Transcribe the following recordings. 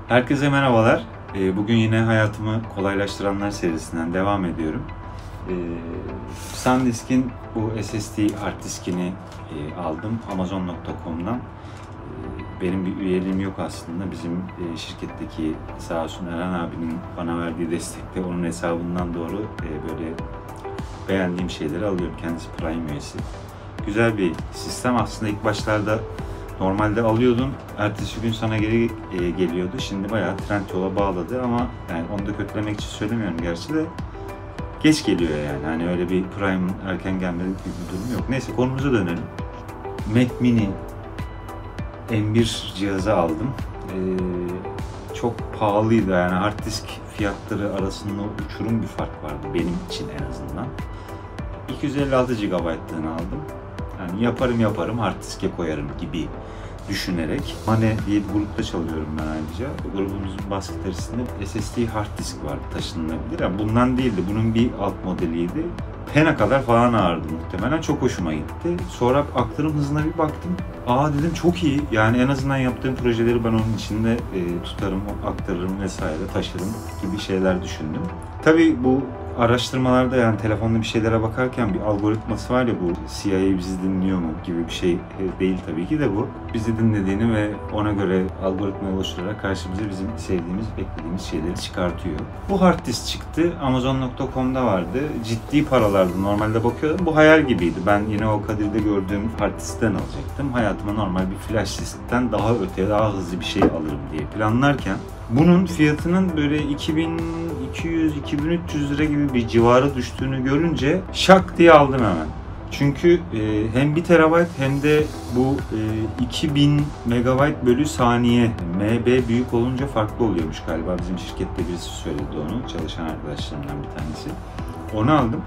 Herkese merhabalar. Bugün yine hayatımı kolaylaştıranlar serisinden devam ediyorum. SanDisk'in bu SSD hard diskini aldım Amazon.com'dan. Benim bir üyeliğim yok aslında. Bizim şirketteki sağ olsun Eren abinin bana verdiği destekte onun hesabından doğru böyle beğendiğim şeyleri alıyorum. Kendisi Prime üyesi. Güzel bir sistem aslında. İlk başlarda normalde alıyordun, ertesi gün sana geri geliyordu. Şimdi bayağı Trendyol'a bağladı ama yani onu da kötülemek için söylemiyorum gerçi de geç geliyor yani. Hani öyle bir Prime'ın erken gelmeli gibi bir durum yok. Neyse konumuza dönelim. Mac Mini M1 cihazı aldım. Çok pahalıydı yani hard disk fiyatları arasında uçurum bir fark vardı benim için en azından. 256 GB'lığını aldım. Yani yaparım hard diske koyarım gibi düşünerek. Mane diye bir grupta çalıyorum ben ayrıca. Grubumuzun bas gitaristinde SSD hard disk vardı, taşınabilir. Yani bundan değildi, bunun bir alt modeliydi. Pena kadar falan ağırdı muhtemelen. Çok hoşuma gitti. Sonra aktarım hızına bir baktım. Aa dedim çok iyi. Yani en azından yaptığım projeleri ben onun içinde tutarım, aktarırım vesaire, taşırım gibi şeyler düşündüm. Tabii bu araştırmalarda yani telefonda bir şeylere bakarken bir algoritması var ya, bu CIA bizi dinliyor mu gibi bir şey değil tabii ki de bu. Bizi dinlediğini ve ona göre algoritma oluşturarak karşımıza bizim sevdiğimiz, beklediğimiz şeyleri çıkartıyor. Bu hard disk çıktı. Amazon.com'da vardı. Ciddi paralardı. Normalde bakıyordum. Bu hayal gibiydi. Ben yine o Kadir'de gördüğüm hard diskten alacaktım. Hayatıma normal bir flash diskten daha öte, daha hızlı bir şey alırım diye planlarken bunun fiyatının böyle 2200-2300 lira gibi bir civarı düştüğünü görünce şak diye aldım hemen. Çünkü hem 1 TB hem de bu 2000 MB bölü saniye MB büyük olunca farklı oluyormuş galiba. Bizim şirkette birisi söyledi onu, çalışan arkadaşlarımdan bir tanesi. Onu aldım.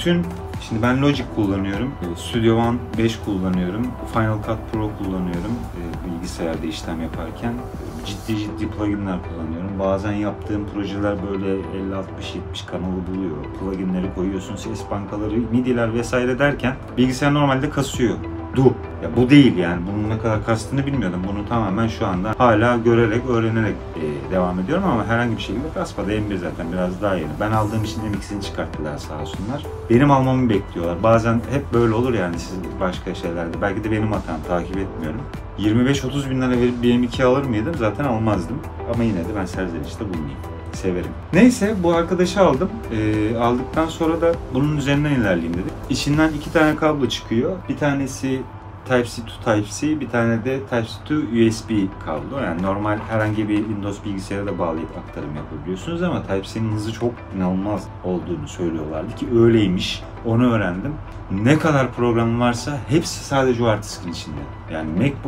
Şimdi ben Logic kullanıyorum, Studio One 5 kullanıyorum, Final Cut Pro kullanıyorum bilgisayarda işlem yaparken. Ciddi pluginler kullanıyorum. Bazen yaptığım projeler böyle 50-60-70 kanalı buluyor. Pluginleri koyuyorsun, ses bankaları, midiler vesaire derken bilgisayar normalde kasıyor. Ya bu değil yani. Bunun ne kadar kastığını bilmiyordum. Bunu tamamen şu anda hala görerek, öğrenerek devam ediyorum ama herhangi bir şekilde kasmadı. M1 zaten biraz daha yeni. Ben aldığım için MX'ini çıkarttılar sağ olsunlar. Benim almamı bekliyorlar. Bazen hep böyle olur yani, siz başka şeylerde. Belki de benim hatam, takip etmiyorum. 25-30 bin lira verip bir M2 alır mıydım? Zaten almazdım. Ama yine de ben serzenişte bulunayım. Severim. Neyse bu arkadaşı aldım. Aldıktan sonra da bunun üzerinden ilerleyeyim dedim. İçinden 2 tane kablo çıkıyor. Bir tanesi Type-C to Type-C, bir tane de Type-C to USB kablo. Yani normal herhangi bir Windows bilgisayara da bağlayıp aktarım yapabiliyorsunuz ama Type-C'nin hızı çok inanılmaz olduğunu söylüyorlardı ki öyleymiş. Onu öğrendim. Ne kadar program varsa hepsi sadece o hard diskin içinde. Yani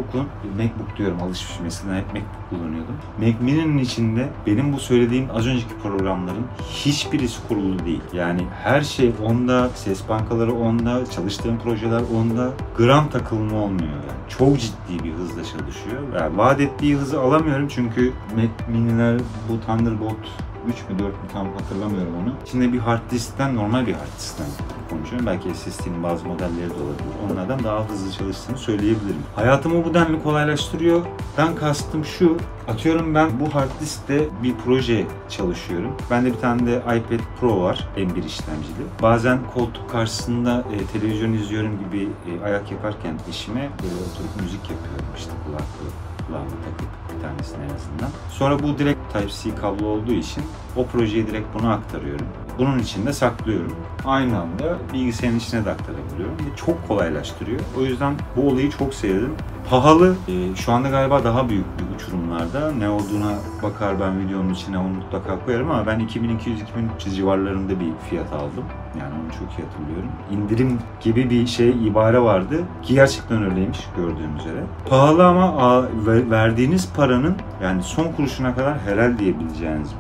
MacBook diyorum, alışmışım eskiden hep MacBook kullanıyordum. Mac Mini'nin içinde benim bu söylediğim az önceki programların hiçbirisi kurulu değil. Yani her şey onda, ses bankaları onda, çalıştığım projeler onda, gram takılma olmuyor yani. Çok ciddi bir hızla çalışıyor. Yani vaat ettiği hızı alamıyorum çünkü Mac Mini'ler bu Thunderbolt 3 mü 4 mü tam hatırlamıyorum onu. Şimdi bir hard diskten, normal bir hard diskten konuşuyorum. Belki SSD'nin bazı modelleri de olabilir. Onlardan daha hızlı çalıştığını söyleyebilirim. Hayatımı bu denli kolaylaştırıyor. Ben kastım şu. Atıyorum ben bu hard diskte bir proje çalışıyorum. Bende bir tane de iPad Pro var, M1 işlemcili. Bazen koltuk karşısında televizyon izliyorum gibi ayak yaparken eşime böyle oturup müzik yapıyorum işte kulağıma takıp bir tanesini en azından. Sonra bu direkt Type-C kablo olduğu için o projeyi direkt buna aktarıyorum. Bunun içinde saklıyorum. Aynı anda bilgisayarın içine de aktarabiliyorum ve çok kolaylaştırıyor. O yüzden bu olayı çok sevdim. Pahalı. Şu anda galiba daha büyük bir uçurumlarda. Ne olduğuna bakar, ben videonun içine onu mutlaka koyarım ama ben 2200-2300 civarlarında bir fiyat aldım. Yani onu çok iyi hatırlıyorum. İndirim gibi bir ibare vardı ki gerçekten öyleymiş gördüğüm üzere. Pahalı ama verdiğiniz paranın yani son kuruşuna kadar helal diyebileceğiniz bir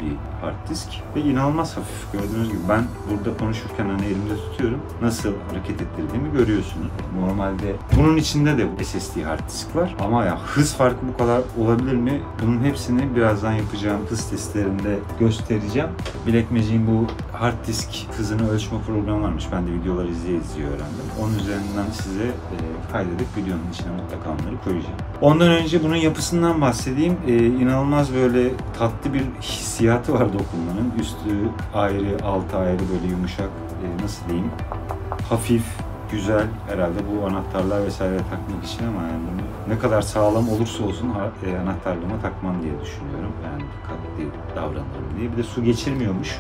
hard disk ve inanılmaz hafif. Gördüğünüz gibi ben burada konuşurken hani elimde tutuyorum. Nasıl hareket ettirdiğimi görüyorsunuz. Normalde bunun içinde de SSD hard disk var ama ya hız farkı bu kadar olabilir mi? Bunun hepsini birazdan yapacağım hız testlerinde göstereceğim. Blackmagic'in bu hard disk hızını ölçme programı varmış. Ben de videoları izleye öğrendim. Onun üzerinden size kaydedip videonun içine mutlaka onları koyacağım. Ondan önce bunun yapısından bahsedeyim. İnanılmaz böyle tatlı bir hissiyatı var dokunmanın. Üstü ayrı, altı ayrı, böyle yumuşak, nasıl diyeyim, hafif, güzel. Herhalde bu anahtarlar vesaire takmak için ama yani ne kadar sağlam olursa olsun anahtarlığıma takmam diye düşünüyorum. Yani dikkatli davranırım diye. Bir de su geçirmiyormuş.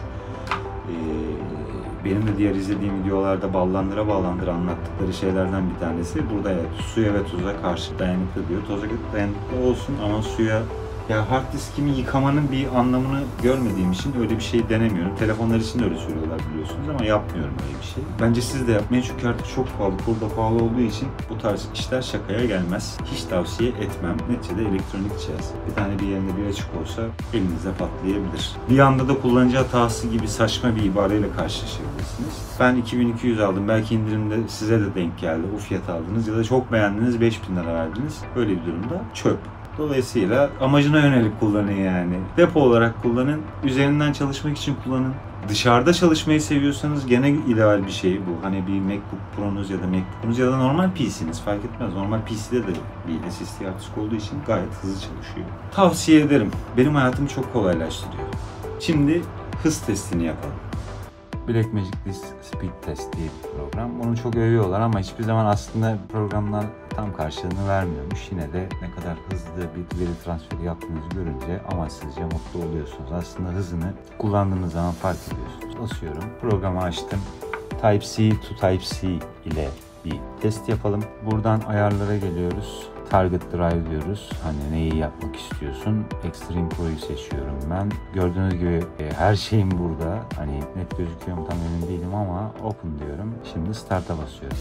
Benim de diğer izlediğim videolarda ballandıra anlattıkları şeylerden bir tanesi. Burada evet, suya ve tuza karşı dayanıklı diyor. Toza dayanıklı olsun ama suya... Ya hard diskimi yıkamanın bir anlamını görmediğim için öyle bir şey denemiyorum. Telefonlar için de öyle söylüyorlar biliyorsunuz ama yapmıyorum öyle bir şey. Bence siz de yapmayın çünkü artık çok pahalı, kurda pahalı olduğu için bu tarz işler şakaya gelmez. Hiç tavsiye etmem. Neticede elektronik cihaz. Bir tane bir yerinde bir açık olsa elinize patlayabilir. Bir anda da kullanıcı hatası gibi saçma bir ibareyle karşılaşabilirsiniz. Ben 2200 aldım. Belki indirimde size de denk geldi. O fiyat aldınız ya da çok beğendiniz, 5000 lira verdiniz. Böyle bir durumda çöp. Dolayısıyla amacına yönelik kullanın yani. Depo olarak kullanın, üzerinden çalışmak için kullanın. Dışarıda çalışmayı seviyorsanız gene ideal bir şey bu. Hani bir MacBook Pro'nuz ya da MacBook'unuz ya da normal PC'niz fark etmez. Normal PC'de de bir SSD hard disk olduğu için gayet hızlı çalışıyor. Tavsiye ederim. Benim hayatımı çok kolaylaştırıyor. Şimdi hız testini yapalım. Blackmagic Disk Speed Test diye bir program. Bunu çok övüyorlar ama hiçbir zaman aslında programlar tam karşılığını vermiyormuş. Yine de ne kadar hızlı bir veri transferi yaptığınızı görünce amaçsızca mutlu oluyorsunuz. Aslında hızını kullandığınız zaman fark ediyorsunuz. Basıyorum. Programı açtım. Type-C to Type-C ile bir test yapalım. Buradan ayarlara geliyoruz. Target Drive diyoruz. Hani neyi yapmak istiyorsun? Extreme Pro'yu seçiyorum ben. Gördüğünüz gibi her şeyim burada. Hani net gözüküyor mu tam emin değilim ama Open diyorum. Şimdi Start'a basıyorum.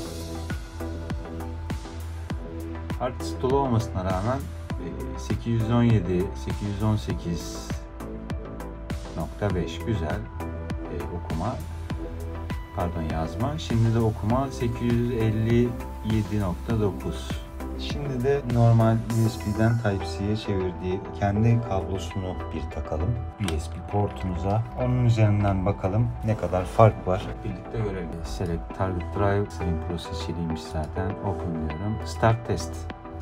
Hard disk dolu olmasına rağmen 817, 818.5 güzel okuma. Pardon, yazma. Şimdi de okuma 857.9. Şimdi de normal USB'den Type-C'ye çevirdiği kendi kablosunu bir takalım USB portumuza. Onun üzerinden bakalım ne kadar fark var. Birlikte görelim. Select Target Drive, Extreme Pro seçiliymiş zaten. Open diyorum. Start Test.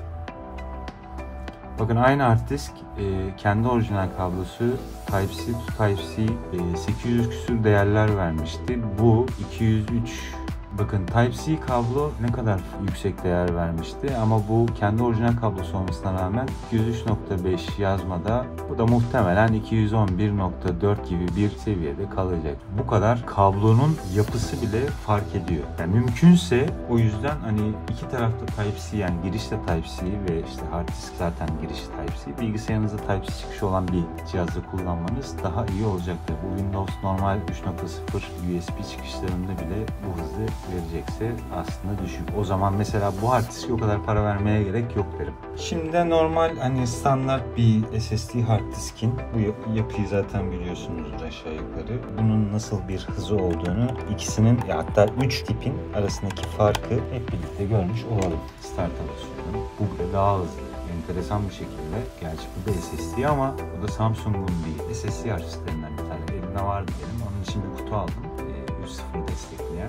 Bakın aynı hard disk kendi orijinal kablosu Type-C to Type-C 800 küsur değerler vermişti. Bu 203. Bakın Type-C kablo ne kadar yüksek değer vermişti ama bu kendi orijinal kablosu olmasına rağmen 203.5 yazmada, bu da muhtemelen 211.4 gibi bir seviyede kalacak. Bu kadar kablonun yapısı bile fark ediyor. Yani mümkünse o yüzden hani iki tarafta Type-C, yani girişte Type-C ve işte hard disk zaten girişi Type-C, bilgisayarınızda Type-C çıkışı olan bir cihazda kullanmanız daha iyi olacaktır. Bu Windows normal 3.0 USB çıkışlarında bile bu hızı verecekse aslında düşük. O zaman mesela bu hard diske o kadar para vermeye gerek yok derim. Şimdi de normal hani standart bir SSD hard diskin bu yapıyı zaten biliyorsunuzdur aşağı yukarı. Bunun nasıl bir hızı olduğunu, ikisinin hatta 3 tipin arasındaki farkı hep birlikte görmüş olalım. Start'a basıyorum. Bu bile daha hızlı. Enteresan bir şekilde. Gerçi bu da SSD ama bu da Samsung'un bir SSD hard disklerinden bir tane. Elimde vardı benim. Onun için bir kutu aldım. 3.0 destekleyen.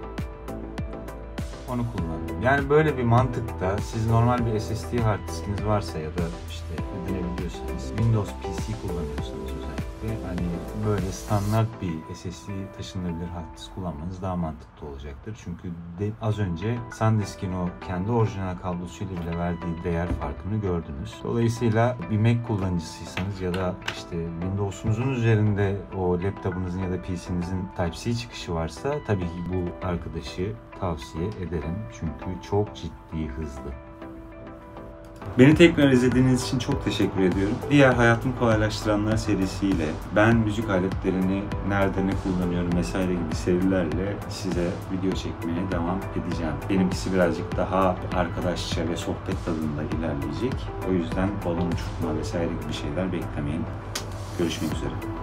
Onu kullanıyorum. Yani böyle bir mantıkta siz normal bir SSD hard diskiniz varsa ya da işte edinebiliyorsanız, Windows PC kullanıyorsanız özellikle hani böyle standart bir SSD taşınabilir hard disk kullanmanız daha mantıklı olacaktır. Çünkü az önce SanDisk'in o kendi orijinal kablosuyla bile verdiği değer farkını gördünüz. Dolayısıyla bir Mac kullanıcısıysanız ya da işte Windows'unuzun üzerinde o laptopunuzun ya da PC'nizin Type-C çıkışı varsa tabii ki bu arkadaşı tavsiye ederim. Çünkü çok ciddi hızlı. Beni tekrar izlediğiniz için çok teşekkür ediyorum. Diğer Hayatımı Kolaylaştıranlar serisiyle ben müzik aletlerini nerede ne kullanıyorum vesaire gibi serilerle size video çekmeye devam edeceğim. Benimkisi birazcık daha arkadaşça ve sohbet tadında ilerleyecek. O yüzden balon uçurtma vesaire gibi şeyler beklemeyin. Görüşmek üzere.